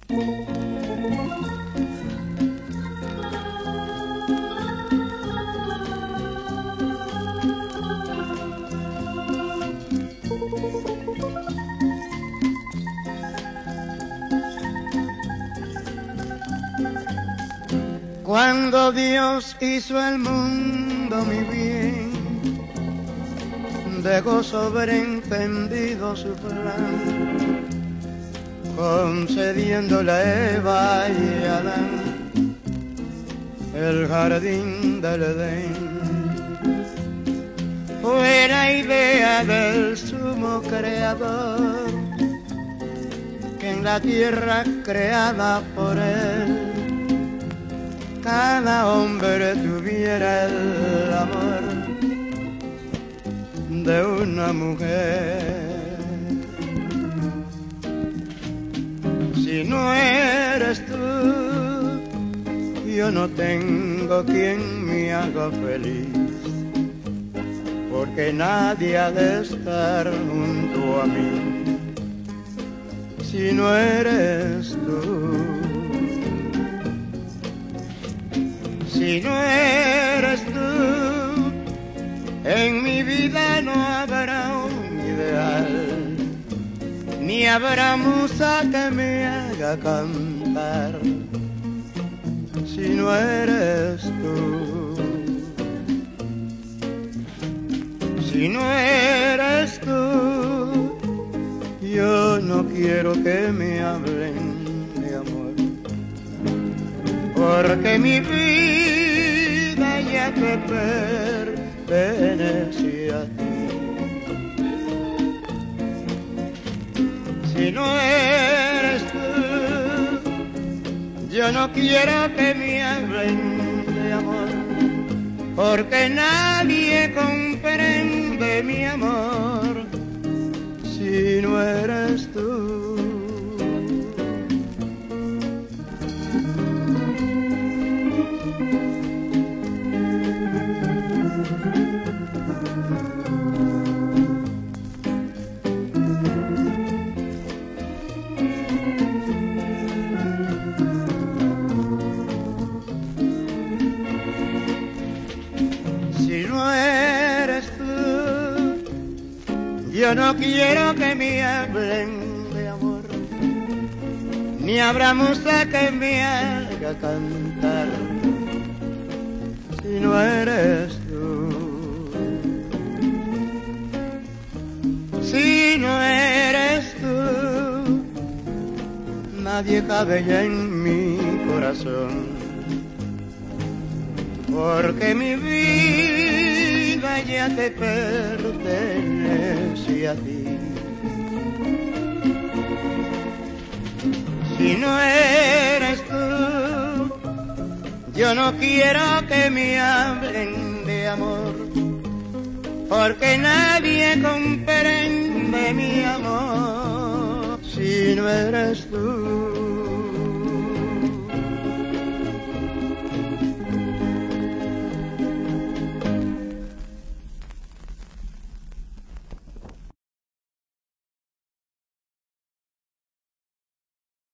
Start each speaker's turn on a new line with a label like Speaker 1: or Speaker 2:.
Speaker 1: Cuando Dios hizo el mundo, mi bien, dejó sobreentendido su plan, concediéndole a Eva y Adán el jardín del Edén. Fue la idea del sumo creador, que en la tierra creada por él cada hombre tuviera el amor de una mujer. Si no eres tú, yo no tengo quien me haga feliz, porque nadie ha de estar junto a mí si no eres tú. Si no eres tú, en mi vida no habrá un ideal, ni habrá musa que me haga cantar. Si no eres tú, si no eres tú, yo no quiero que me hablen de amor, porque mi vida ya te pertenece a ti. Si no eres tú, yo no quiero que me hablen de amor, porque nadie comprende mi amor si no eres tú. Si no eres tú, yo no quiero que me hablen de amor, ni habrá musa que me haga cantar. Si no eres tú, si no eres tú, nadie cabe ya en mi corazón, porque mi vida ya te pertenece a ti. Si no eres tú, yo no quiero que me hablen de amor, porque nadie comprende mi amor si no eres tú.